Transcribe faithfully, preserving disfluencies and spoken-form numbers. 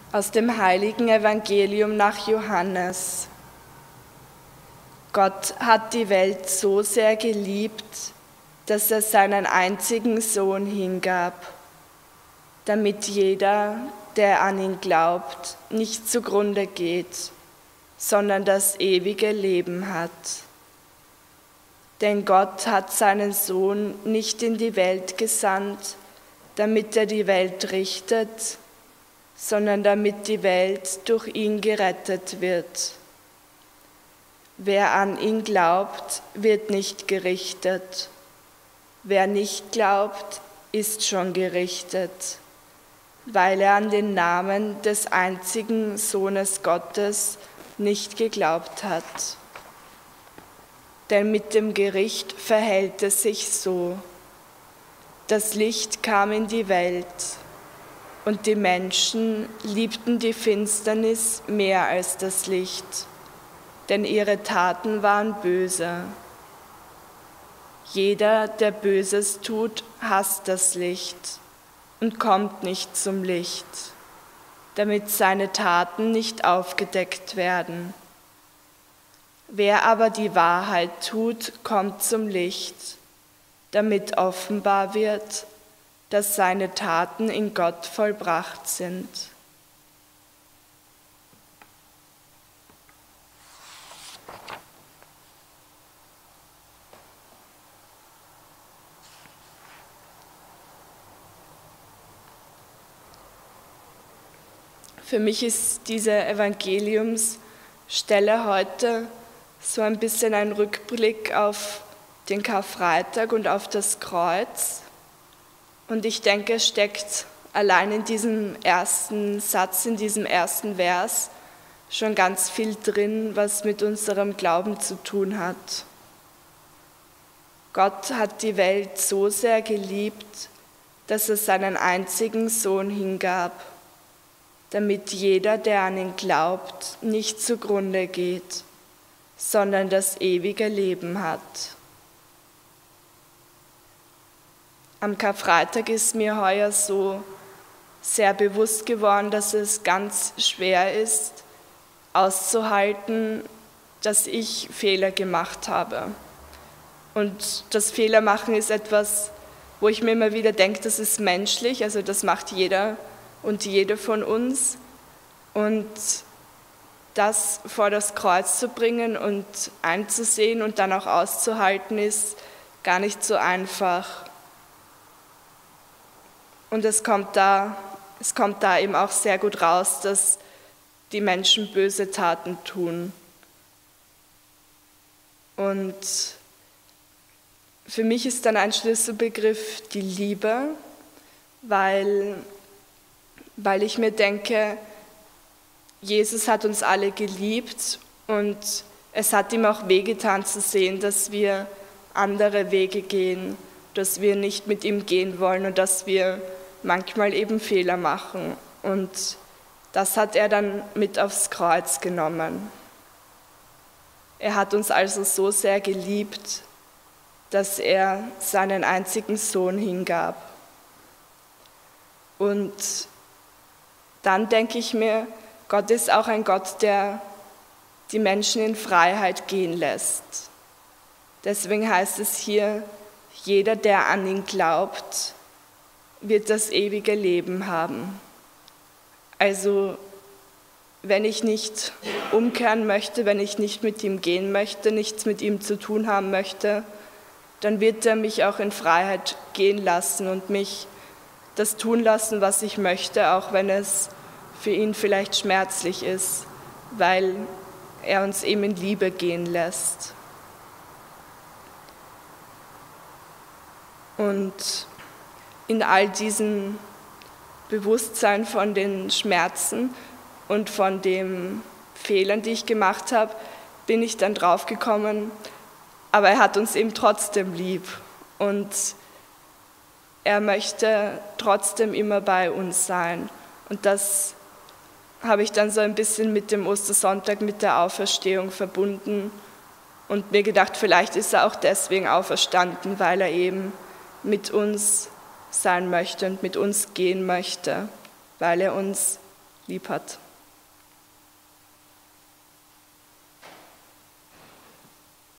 Aus dem heiligen Evangelium nach Johannes. Gott hat die Welt so sehr geliebt, dass er seinen einzigen Sohn hingab, damit jeder, der an ihn glaubt, nicht zugrunde geht, sondern das ewige Leben hat. Denn Gott hat seinen Sohn nicht in die Welt gesandt, damit er die Welt richtet, sondern damit die Welt durch ihn gerettet wird. Wer an ihn glaubt, wird nicht gerichtet. Wer nicht glaubt, ist schon gerichtet, weil er an den Namen des einzigen Sohnes Gottes nicht geglaubt hat. Denn mit dem Gericht verhält es sich so: Das Licht kam in die Welt, und die Menschen liebten die Finsternis mehr als das Licht, denn ihre Taten waren böse. Jeder, der Böses tut, hasst das Licht und kommt nicht zum Licht, damit seine Taten nicht aufgedeckt werden. Wer aber die Wahrheit tut, kommt zum Licht, damit offenbar wird, dass seine Taten in Gott vollbracht sind. Für mich ist diese Evangeliumsstelle heute so ein bisschen ein Rückblick auf den Karfreitag und auf das Kreuz. Und ich denke, es steckt allein in diesem ersten Satz, in diesem ersten Vers schon ganz viel drin, was mit unserem Glauben zu tun hat. Gott hat die Welt so sehr geliebt, dass er seinen einzigen Sohn hingab, damit jeder, der an ihn glaubt, nicht zugrunde geht, sondern das ewige Leben hat. Am Karfreitag ist mir heuer so sehr bewusst geworden, dass es ganz schwer ist, auszuhalten, dass ich Fehler gemacht habe. Und das Fehlermachen ist etwas, wo ich mir immer wieder denke, das ist menschlich, also das macht jeder und jede von uns. Und das vor das Kreuz zu bringen und einzusehen und dann auch auszuhalten, ist gar nicht so einfach. Und es kommt da, es kommt da eben auch sehr gut raus, dass die Menschen böse Taten tun. Und für mich ist dann ein Schlüsselbegriff die Liebe, weil, weil ich mir denke, Jesus hat uns alle geliebt und es hat ihm auch wehgetan zu sehen, dass wir andere Wege gehen, dass wir nicht mit ihm gehen wollen und dass wir manchmal eben Fehler machen. Und das hat er dann mit aufs Kreuz genommen. Er hat uns also so sehr geliebt, dass er seinen einzigen Sohn hingab. Und dann denke ich mir, Gott ist auch ein Gott, der die Menschen in Freiheit gehen lässt. Deswegen heißt es hier, jeder, der an ihn glaubt, wird das ewige Leben haben. Also wenn ich nicht umkehren möchte, wenn ich nicht mit ihm gehen möchte, nichts mit ihm zu tun haben möchte, dann wird er mich auch in Freiheit gehen lassen und mich das tun lassen, was ich möchte, auch wenn es für ihn vielleicht schmerzlich ist, weil er uns eben in Liebe gehen lässt. Und in all diesem Bewusstsein von den Schmerzen und von den Fehlern, die ich gemacht habe, bin ich dann draufgekommen, aber er hat uns eben trotzdem lieb und er möchte trotzdem immer bei uns sein. Und das habe ich dann so ein bisschen mit dem Ostersonntag, mit der Auferstehung verbunden und mir gedacht, vielleicht ist er auch deswegen auferstanden, weil er eben mit uns sein möchte und mit uns gehen möchte, weil er uns lieb hat.